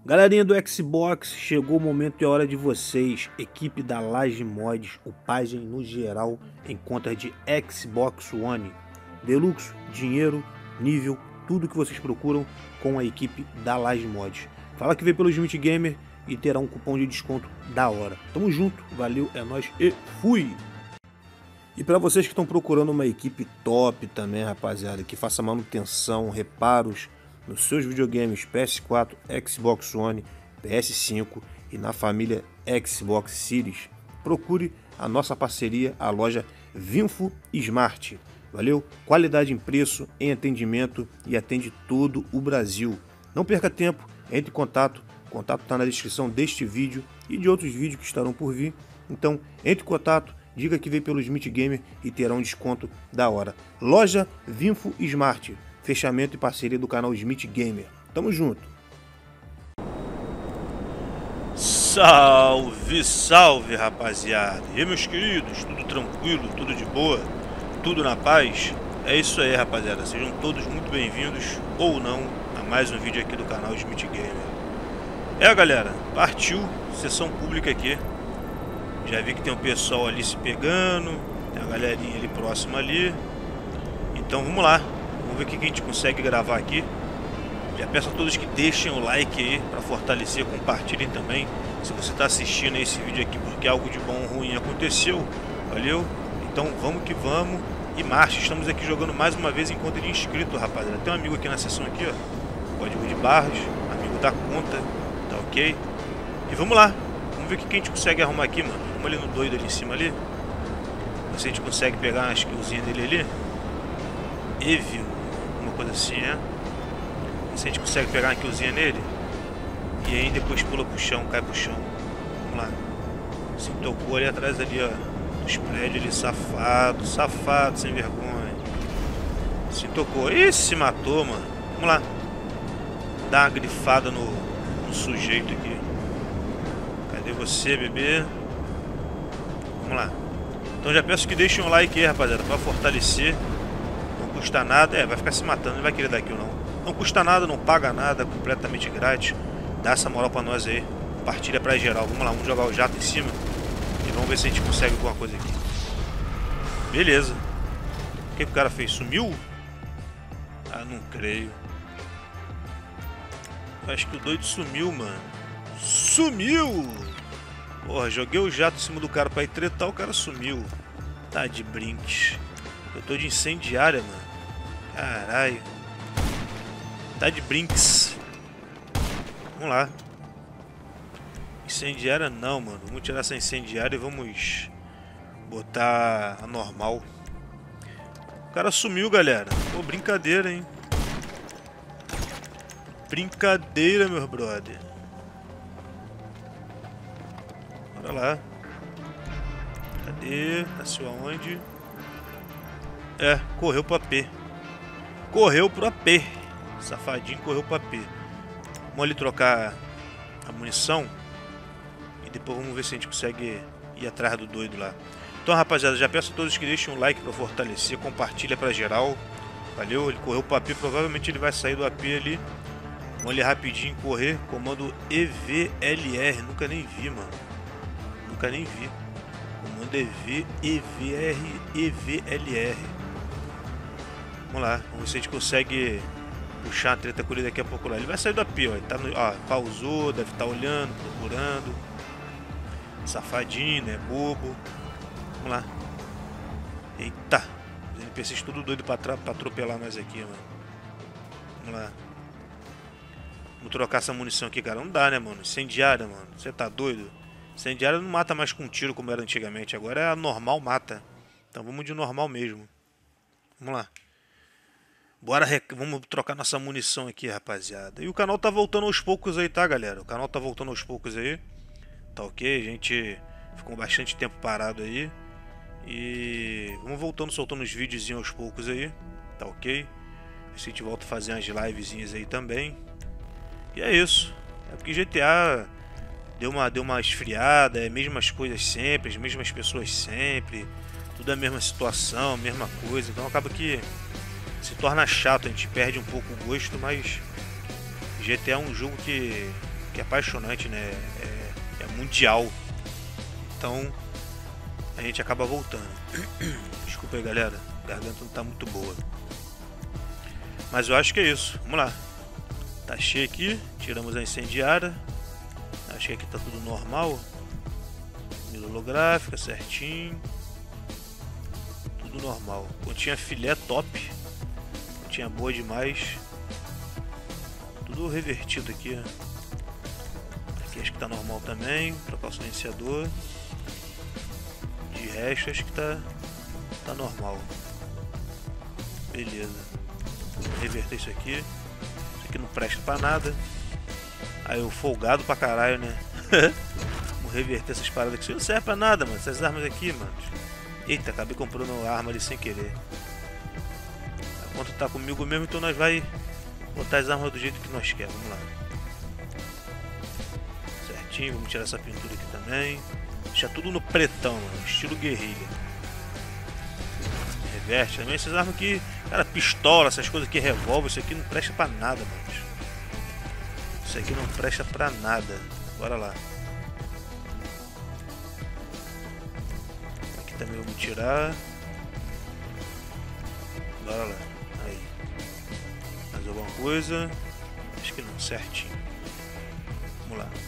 Galerinha do Xbox, chegou o momento e a hora de vocês. Equipe da Laje Mods, upagem no geral em contas de Xbox One. Deluxe, dinheiro, nível, tudo que vocês procuram com a equipe da Laje Mods. Fala que veio pelo Smith Gamer e terá um cupom de desconto da hora. Tamo junto, valeu, é nóis e fui! E para vocês que estão procurando uma equipe top também, rapaziada, que faça manutenção, reparos nos seus videogames PS4, Xbox One, PS5 e na família Xbox Series, procure a nossa parceria, a loja Vinfo Smart. Valeu? Qualidade em preço, em atendimento e atende todo o Brasil. Não perca tempo, entre em contato. O contato está na descrição deste vídeo e de outros vídeos que estarão por vir. Então, entre em contato, diga que veio pelo Smith Gamer e terá um desconto da hora. Loja Vinfo Smart. Fechamento e parceria do canal Smith Gamer. Tamo junto. Salve, salve, rapaziada. E aí, meus queridos, tudo tranquilo, tudo de boa, tudo na paz? É isso aí, rapaziada. Sejam todos muito bem-vindos, ou não, a mais um vídeo aqui do canal Smith Gamer. Galera, partiu sessão pública aqui. Já vi que tem um pessoal ali se pegando, tem a galerinha ali próxima ali. Então vamos lá. Vamos ver o que a gente consegue gravar aqui. Já peço a todos que deixem o like aí para fortalecer, compartilhem também. Se você está assistindo esse vídeo aqui porque algo de bom ou ruim aconteceu, valeu? Então vamos que vamos e marcha. Estamos aqui jogando mais uma vez em conta de inscrito, rapaziada. Tem um amigo aqui na seção aqui, ó. Código de barras, amigo da conta, tá ok? E vamos lá. Vamos ver o que a gente consegue arrumar aqui, mano. Vamos ali no doido ali em cima ali. Ver se a gente consegue pegar uma skillzinha dele ali. Evil, uma coisa assim, né? Se a gente consegue pegar uma killzinha nele. E aí depois pula pro chão, cai pro chão. Vamos lá. Se tocou ali atrás ali, ó. Dos prédios ali, safado, safado, sem vergonha. Se tocou. Ih, se matou, mano. Vamos lá. Dá uma grifada no sujeito aqui. Cadê você, bebê? Vamos lá. Então já peço que deixem um like aí, rapaziada, pra fortalecer. Não custa nada, vai ficar se matando, não vai querer dar kill não. Não custa nada, não paga nada, completamente grátis. Dá essa moral pra nós aí. Compartilha pra geral. Vamos lá, vamos jogar o jato em cima. E vamos ver se a gente consegue alguma coisa aqui. Beleza. O que o cara fez? Sumiu? Ah, não creio. Acho que o doido sumiu, mano. Sumiu! Porra, joguei o jato em cima do cara pra ir tretar, o cara sumiu. Tá de brinques. Eu tô de incendiária, mano. Caralho. Tá de brinks. Vamos lá. Incendiária não, mano. Vamos tirar essa incendiária e vamos botar a normal. O cara sumiu, galera. Pô, brincadeira, hein. Brincadeira, meu brother. Bora lá. Cadê? Nasceu aonde? Correu pro AP. Correu pro AP. Safadinho correu pro AP. Vamos ali trocar a munição. E depois vamos ver se a gente consegue ir atrás do doido lá. Então, rapaziada, já peço a todos que deixem um like pra fortalecer. Compartilha pra geral. Valeu, ele correu pro AP. Provavelmente ele vai sair do AP ali. Vamos ali rapidinho correr. Comando EVLR. Nunca nem vi, mano. Nunca nem vi. Comando EVLR. Vamos lá, vamos ver se a gente consegue puxar a treta com ele daqui a pouco lá. Ele vai sair do AP, ó. Ele tá no, ó, pausou, deve estar olhando, procurando. Safadinho, né? Bobo. Vamos lá. Eita. Os NPCs tudo doido pra atropelar nós aqui, mano. Vamos lá. Vamos trocar essa munição aqui, cara. Não dá, né, mano? Incendiária, mano. Você tá doido? Incendiária não mata mais com tiro como era antigamente. Agora é a normal mata. Então vamos de normal mesmo. Vamos lá. Bora, vamos trocar nossa munição aqui, rapaziada. E o canal tá voltando aos poucos aí, tá, galera? O canal tá voltando aos poucos aí. Tá ok? A gente ficou bastante tempo parado aí. E vamos voltando, soltando os vídeos aos poucos aí. Tá ok? A gente volta a fazer umas livezinhas aí também. E é isso. É porque GTA deu uma esfriada. É mesmas coisas sempre, as mesmas pessoas sempre. Tudo a mesma situação, a mesma coisa. Então acaba que se torna chato, a gente perde um pouco o gosto, mas GTA é um jogo que que é apaixonante, né? É mundial. Então a gente acaba voltando. Desculpa aí, galera, a garganta não tá muito boa. Mas eu acho que é isso. Vamos lá. Tá cheio aqui, tiramos a incendiária. Acho que aqui tá tudo normal. Mira holográfica, certinho. Tudo normal. Continha filé top. Continha boa demais. Tudo revertido aqui. Aqui acho que tá normal também. Trocar o silenciador. De resto acho que tá normal. Beleza. Vou reverter isso aqui. Isso aqui não presta pra nada. Aí eu folgado pra caralho, né? Vou reverter essas paradas aqui. Isso não serve pra nada, mano. Essas armas aqui, mano. Eita, acabei comprando uma arma ali sem querer. Enquanto tá comigo mesmo, então nós vai botar as armas do jeito que nós queremos. Vamos lá. Certinho, vamos tirar essa pintura aqui também. Deixar tudo no pretão, mano. Estilo guerrilha. Reverte também. Essas armas aqui, cara, pistola, essas coisas aqui, revólver, isso aqui não presta pra nada, mano. Isso aqui não presta pra nada. Bora lá. Aqui também vamos tirar. Bora lá. Aí. Mais alguma coisa? Acho que não, certinho. Vamos lá.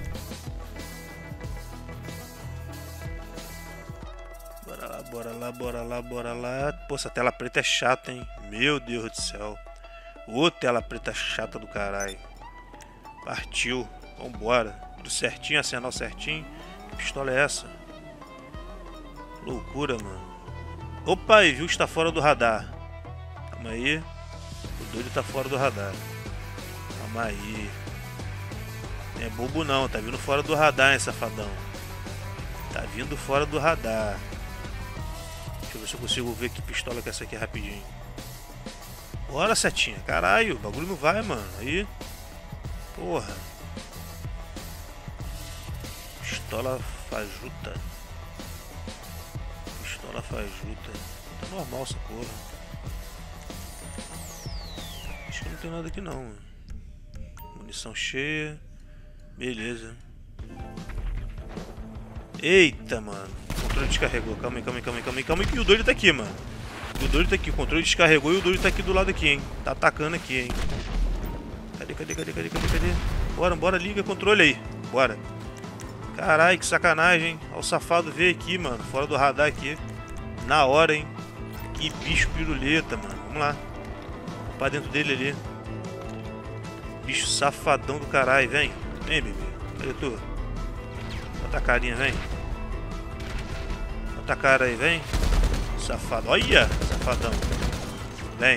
Bora lá, bora lá, bora lá, bora lá. Pô, essa tela preta é chata, hein? Meu Deus do céu. Ô, tela preta chata do caralho. Partiu. Vambora. Tudo certinho, arsenal certinho. Que pistola é essa? Loucura, mano. Opa, e viu que está fora do radar. Calma aí. O doido tá fora do radar. Calma aí. Não é bobo não. Tá vindo fora do radar, hein, safadão. Tá vindo fora do radar. Deixa eu ver se eu consigo ver que pistola que é essa aqui rapidinho. Bora, setinha. Caralho, o bagulho não vai, mano. Aí. Porra. Pistola fajuta. Pistola fajuta. Tá normal essa porra. Acho que não tem nada aqui não, mano. Munição cheia. Beleza. Eita, mano. O controle descarregou. Calma aí. E o doido tá aqui, mano. O doido tá aqui. O controle descarregou e o doido tá aqui do lado aqui, hein. Tá atacando aqui, hein. Cadê? Bora, liga o controle aí. Bora. Caralho, que sacanagem, hein. Olha o safado veio aqui, mano. Fora do radar aqui. Na hora, hein. Que bicho piruleta, mano. Vamos lá. Vamos pra dentro dele ali. Bicho safadão do caralho. Vem, bebê. Cadê tu? Bota a carinha, vem. Bota a cara aí, vem. Safado. Olha, safadão. Vem.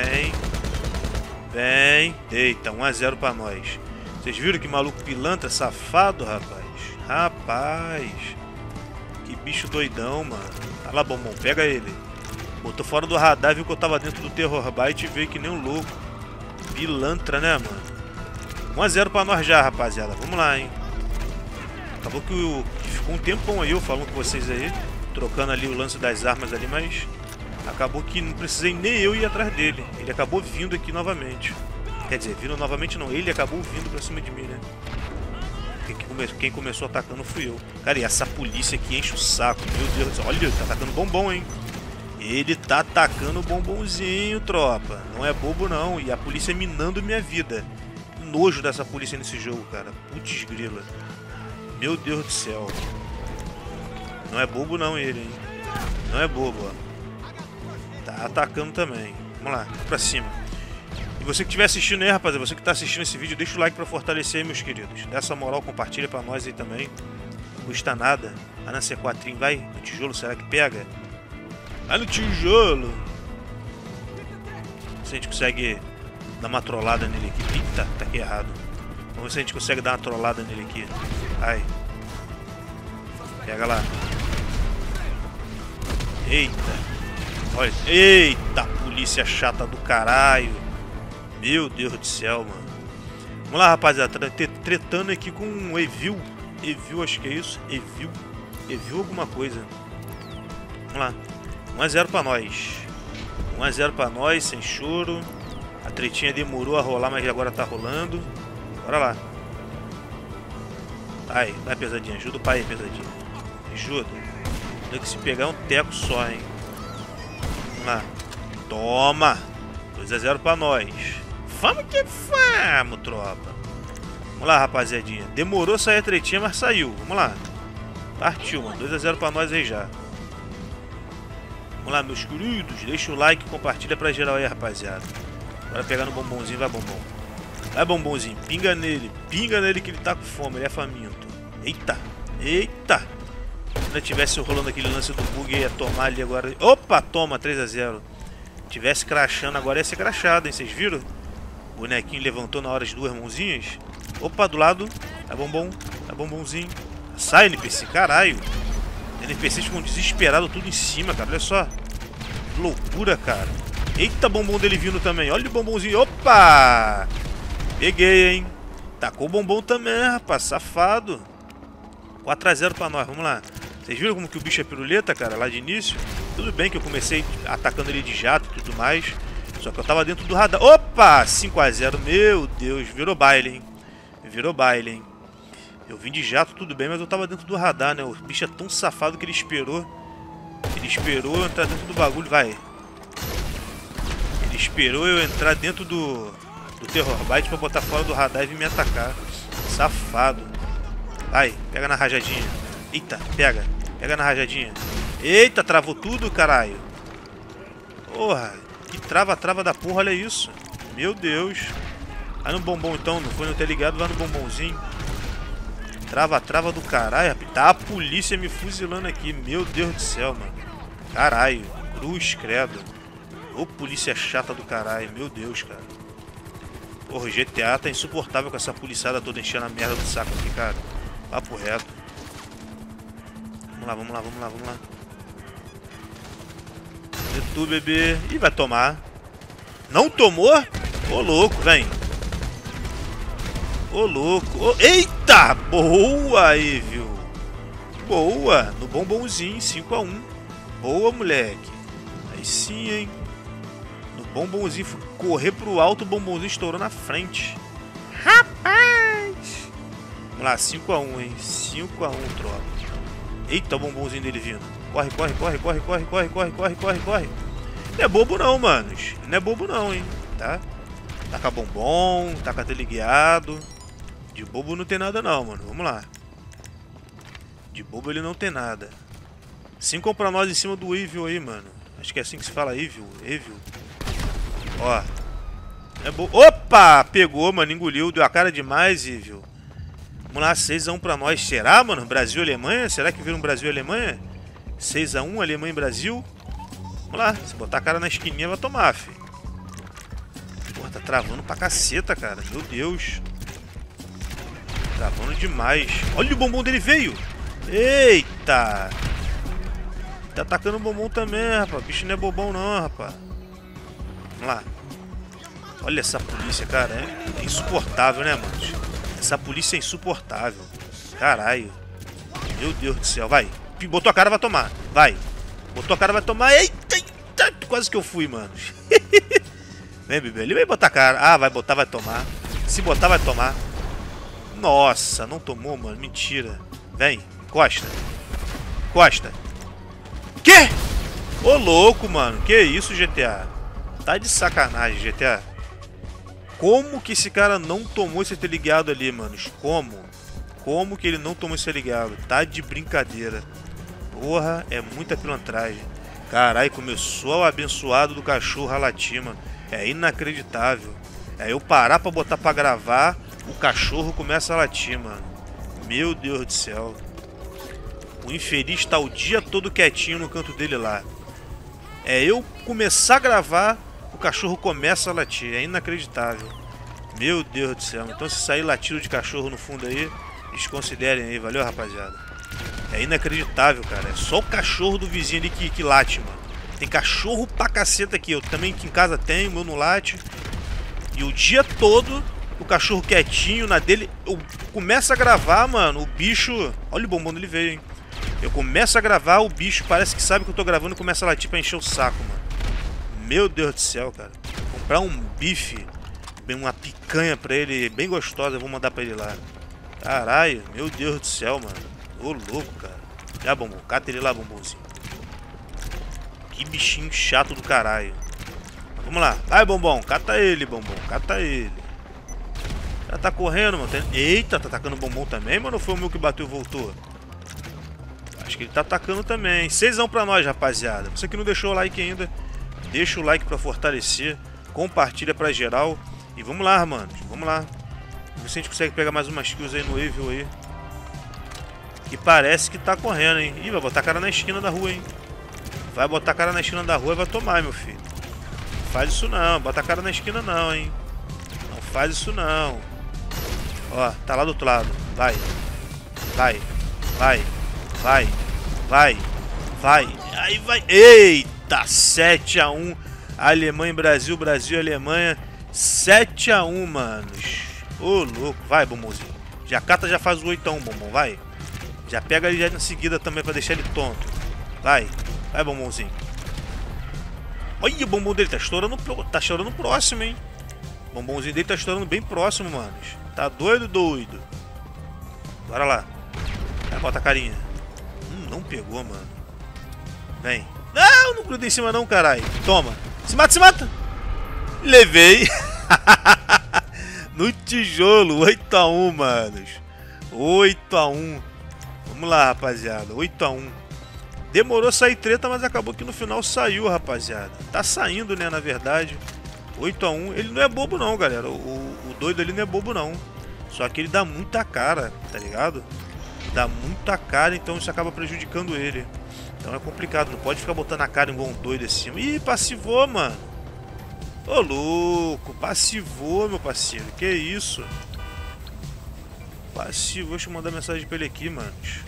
Eita, 1 a 0 pra nós. Vocês viram que maluco pilantra, safado, rapaz. Que bicho doidão, mano. Tá lá, bombom, pega ele. Botou fora do radar, viu que eu tava dentro do Terror Byte e veio que nem um louco. Pilantra, né, mano? 1 a 0 pra nós já, rapaziada. Vamos lá, hein. Acabou que ficou um tempão aí eu falando com vocês aí. Trocando ali o lance das armas ali, mas... acabou que não precisei nem eu ir atrás dele. Ele acabou vindo aqui novamente. Quer dizer, vindo novamente não. Ele acabou vindo pra cima de mim, né? Quem começou atacando fui eu. Cara, e essa polícia aqui enche o saco. Meu Deus do céu. Olha, tá atacando bombom, hein? Ele tá atacando bombonzinho, tropa. Não é bobo, não. E a polícia minando minha vida. Que nojo dessa polícia nesse jogo, cara. Putz grila. Meu Deus do céu. Não é bobo, não, ele, hein? Não é bobo, ó. Tá atacando também. Vamos lá, pra cima. E você que estiver assistindo aí, rapaziada, você que tá assistindo esse vídeo, deixa o like pra fortalecer aí, meus queridos. Dá essa moral, compartilha pra nós aí também. Não custa nada. Vai na C4, vai. No tijolo, será que pega? Vai no tijolo. Se a gente consegue dar uma trollada nele aqui. Eita, tá aqui errado. Vamos ver se a gente consegue dar uma trollada nele aqui. Ai. Pega lá. Eita. Olha. Eita, polícia chata do caralho. Meu Deus do céu, mano. Vamos lá, rapaziada. Tretando aqui com um Evil. Evil, acho que é isso. Evil alguma coisa. Vamos lá. 1 a 0 pra nós. 1 a 0 pra nós, sem choro. A tretinha demorou a rolar, mas agora tá rolando. Bora lá. Vai pesadinha, ajuda o pai aí, pesadinha. Ajuda. Tem que se pegar um teco só, hein. Vamos lá. Toma. 2-0 pra nós. Vamos que vamos, tropa. Vamos lá, rapaziadinha. Demorou sair a tretinha, mas saiu. Vamos lá. Partiu, mano. 2-0 pra nós aí já. Vamos lá, meus queridos. Deixa o like e compartilha pra geral aí, rapaziada. Bora pegar no bombonzinho. Vai, bombom. Vai, bombonzinho. Pinga nele. Pinga nele que ele tá com fome. Ele é faminto. Eita. Eita. Se ainda tivesse rolando aquele lance do bug, ia tomar ali agora. Opa, toma. 3-0. Tivesse crachando agora, ia ser crachado, hein? Vocês viram? O bonequinho levantou na hora as duas mãozinhas. Opa, do lado. É bombom. É bombonzinho. Sai, NPC. Caralho. NPCs ficam desesperados tudo em cima, cara. Olha só. Que loucura, cara. Eita, bombom dele vindo também. Olha o bombonzinho. Opa! Peguei, hein? Tacou o bombom também, rapaz. Safado. 4-0 pra nós. Vamos lá. Vocês viram como que o bicho é piruleta, cara? Lá de início. Tudo bem que eu comecei atacando ele de jato e tudo mais. Só que eu tava dentro do radar. Opa! 5-0. Meu Deus. Virou baile, hein? Virou baile, hein? Eu vim de jato, tudo bem, mas eu tava dentro do radar, né? O bicho é tão safado que ele esperou. Ele esperou eu entrar dentro do bagulho. Vai. Ele esperou eu entrar dentro do Terrorbyte pra botar fora do radar e vir me atacar. Safado. Vai, pega na rajadinha. Eita, pega. Pega na rajadinha. Eita, travou tudo, caralho. Porra, que trava da porra, olha isso. Meu Deus. Vai no bombom então, não foi no teligado, vai no bombonzinho. Trava do caralho. Tá a polícia me fuzilando aqui. Meu Deus do céu, mano. Caralho. Cruz, credo. Ô polícia chata do caralho. Meu Deus, cara. Porra, o GTA tá insuportável com essa policiada toda enchendo a merda do saco aqui, cara. Papo reto. Vamos lá, vamos lá, vamos lá, vamos lá. Cadê tu, bebê? Ih, vai tomar. Não tomou? Ô, louco, vem. Ô, louco. Ô, eita! Boa aí, viu? Boa. No bombonzinho, 5-1. Boa, moleque. Aí sim, hein? No bombonzinho, fui correr pro alto, o bombonzinho estourou na frente. Rapaz! Vamos lá, 5-1, hein? 5-1, tropa. Eita, o bombonzinho dele vindo. Corre, corre, corre, corre, corre, corre, corre, corre, corre, corre. Não é bobo não, manos. Não é bobo não, hein? Tá? Taca bombom, taca teleguiado. De bobo não tem nada não, mano. Vamos lá. De bobo ele não tem nada. 5 pra nós em cima do Evil aí, mano. Acho que é assim que se fala, Evil. Evil. Ó. É bobo. Opa! Pegou, mano. Engoliu. Deu a cara demais, Evil. Vamos lá, 6-1 pra nós. Será, mano? Brasil e Alemanha? Será que vira um Brasil e Alemanha? 6-1, Alemanha e Brasil. Vamos lá. Se botar a cara na esquininha, vai tomar, fi. Porra, tá travando pra caceta, cara. Meu Deus. Travando demais. Olha, o bombom dele veio. Eita. Tá atacando o bombom também, rapaz. Bicho não é bobão não, rapaz. Vamos lá. Olha essa polícia, cara. É insuportável, né, mano? Essa polícia é insuportável. Caralho. Meu Deus do céu. Vai. Botou a cara, vai tomar. Vai. Botou a cara, vai tomar. Eita, eita. Quase que eu fui, mano. Vem, bebê. Ele vai botar a cara. Ah, vai botar, vai tomar. Se botar, vai tomar. Nossa, não tomou, mano. Mentira. Vem. Costa. Costa. Quê? Ô, louco, mano. Que isso, GTA? Tá de sacanagem, GTA. Como que esse cara não tomou esse teleguiado ali, manos? Como? Como que ele não tomou esse teleguiado? Tá de brincadeira. Porra, é muita pilantragem. Caralho, começou o abençoado do cachorro a latir, mano. É inacreditável. É eu parar pra botar pra gravar, o cachorro começa a latir, mano. Meu Deus do céu. O infeliz tá o dia todo quietinho no canto dele lá. É eu começar a gravar, o cachorro começa a latir. É inacreditável. Meu Deus do céu. Então se sair latido de cachorro no fundo aí, desconsiderem aí. Valeu, rapaziada. É inacreditável, cara. É só o cachorro do vizinho ali que late, mano. Tem cachorro pra caceta aqui. Eu também aqui em casa tenho, o meu não late. E o dia todo, o cachorro quietinho na dele. Eu começo a gravar, mano. O bicho... Olha o bombom dele veio, hein. Eu começo a gravar, o bicho parece que sabe que eu tô gravando e começa a latir pra encher o saco, mano. Meu Deus do céu, cara. Comprar um bife, uma picanha pra ele, bem gostosa, eu vou mandar pra ele lá. Caralho, meu Deus do céu, mano. Ô, louco, cara. Já, bombom. Cata ele lá, bombonzinho. Que bichinho chato do caralho. Vamos lá. Vai, bombom. Cata ele, bombom. Cata ele. Já tá correndo, mano. Eita, tá atacando bombom também, mano? Ou foi o meu que bateu e voltou? Acho que ele tá atacando também. 6-1 pra nós, rapaziada. Você que não deixou o like ainda, deixa o like pra fortalecer. Compartilha pra geral. E vamos lá, mano. Vamos lá. Vamos ver se a gente consegue pegar mais umas kills aí no Evil aí. Que parece que tá correndo, hein? Ih, vai botar a cara na esquina da rua, hein? Vai botar a cara na esquina da rua e vai tomar, meu filho. Não faz isso não. Bota a cara na esquina não, hein? Não faz isso não. Ó, tá lá do outro lado. Vai. Vai. Vai. Vai. Vai. Vai. Aí vai. Eita, 7-1. Alemanha e Brasil. Brasil e Alemanha. 7-1, manos. Ô, louco. Vai, bombonzinho. Já cata, já faz o 8-1, bombom. Vai. Já pega ele já em seguida também pra deixar ele tonto. Vai. Vai, bombonzinho. Olha o bombom dele. Tá estourando próximo, hein. O bombonzinho dele tá estourando bem próximo, manos. Tá doido, doido. Bora lá. Vai, bota a carinha. Não pegou, mano. Vem. Não, não gruda em cima não, caralho. Toma. Se mata, se mata. Levei. No tijolo. 8-1, manos. 8-1. Vamos lá, rapaziada. 8-1. Demorou a sair treta, mas acabou que no final saiu, rapaziada. Tá saindo, né, na verdade. 8-1. Ele não é bobo não, galera. O doido ali não é bobo não. Só que ele dá muita cara, tá ligado? Dá muita cara, então isso acaba prejudicando ele. Então é complicado, não pode ficar botando a cara igual um doido assim. Ih, passivou, mano. Ô, louco, passivou, meu parceiro. Que isso? Passivou, deixa eu mandar mensagem pra ele aqui, manos.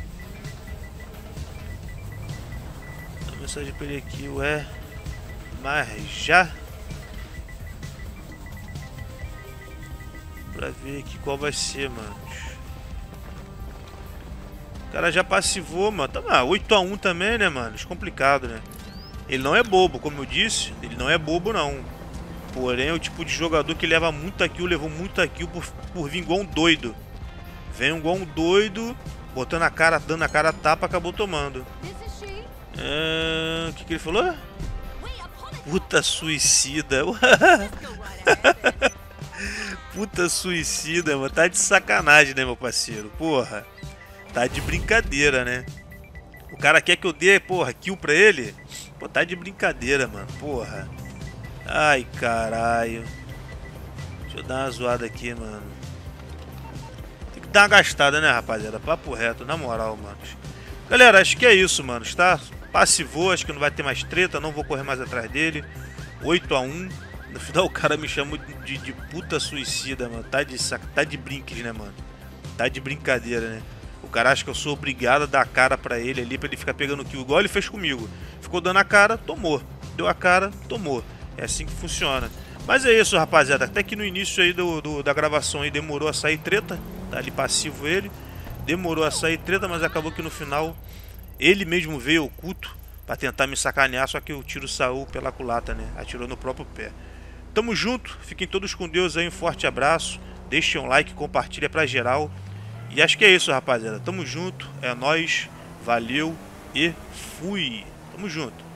Manda mensagem pra ele aqui, ué. Mas já? Pra ver aqui qual vai ser, manos. O cara já passivou, mano. Tá, 8-1 também, né, mano? É complicado, né? Ele não é bobo, como eu disse. Ele não é bobo, não. Porém, é o tipo de jogador que leva muita kill, levou muita kill por vir igual um doido. Vem igual um doido, botando a cara, dando a cara a tapa, acabou tomando. O que ele falou? Puta suicida. Puta suicida, mano. Tá de sacanagem, né, meu parceiro? Porra. Tá de brincadeira, né? O cara quer que eu dê, porra, kill pra ele? Pô, tá de brincadeira, mano. Porra. Ai, caralho. Deixa eu dar uma zoada aqui, mano. Tem que dar uma gastada, né, rapaziada? Papo reto, na moral, mano. Galera, acho que é isso, mano. Tá? Passivou, acho que não vai ter mais treta. Não vou correr mais atrás dele. 8-1. No final o cara me chamou de puta suicida, mano. Tá de brinques, né, mano? Tá de brincadeira, né? O cara acha que eu sou obrigado a dar a cara pra ele ali, pra ele ficar pegando kill, igual ele fez comigo. Ficou dando a cara, tomou. Deu a cara, tomou. É assim que funciona. Mas é isso, rapaziada. Até que no início aí da gravação aí demorou a sair treta. Tá ali passivo ele. Demorou a sair treta, mas acabou que no final ele mesmo veio oculto pra tentar me sacanear, só que o tiro saiu pela culata, né? Atirou no próprio pé. Tamo junto, fiquem todos com Deus aí, um forte abraço. Deixem um like, compartilha pra geral. E acho que é isso, rapaziada. Tamo junto, é nóis, valeu e fui. Tamo junto.